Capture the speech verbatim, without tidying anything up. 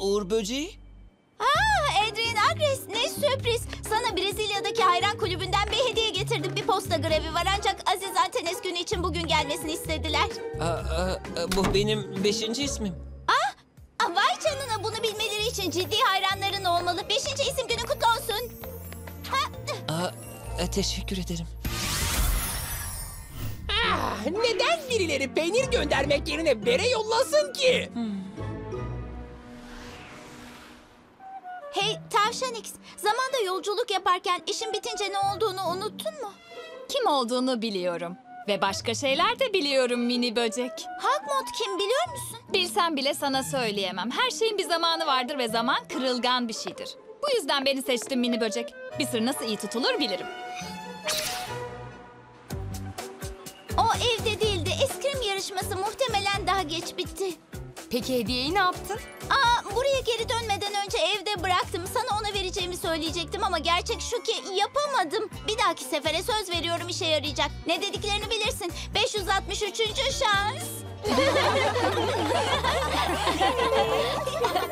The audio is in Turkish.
Uğur böceği? Aa, Adrian Agres, ne sürpriz. Sana Brezilya'daki hayran kulübünden bir hediye getirdim. Bir posta grevi var ancak Aziz Antanes günü için bugün gelmesini istediler. Aa, aa, bu benim beşinci ismim. Ah, ah, vay canına, bunu bilmeleri için ciddi hayranların olmalı. Beşinci isim günü kutlu olsun. Ha, Aa, e, teşekkür ederim. Ah, neden birileri peynir göndermek yerine bere yollasın ki? hey Tavşan X, zamanda yolculuk yaparken işin bitince ne olduğunu unuttun mu? Kim olduğunu biliyorum. Ve başka şeyler de biliyorum mini böcek. Hawkmoth kim biliyor musun? Bilsem bile sana söyleyemem. Her şeyin bir zamanı vardır ve zaman kırılgan bir şeydir. Bu yüzden beni seçtin mini böcek. Bir sır nasıl iyi tutulur bilirim. O evde değildi. Eskrim yarışması muhtemelen daha geç bitti. Peki hediyeyi ne yaptın? Aa, buraya geri dönmeden önce evde bıraktım. Sana ona vereceğimi söyleyecektim ama gerçek şu ki yapamadım. Bir dahaki sefere söz veriyorum, işe yarayacak. Ne dediklerini bilirsin. beş yüz altmış üçüncü şans.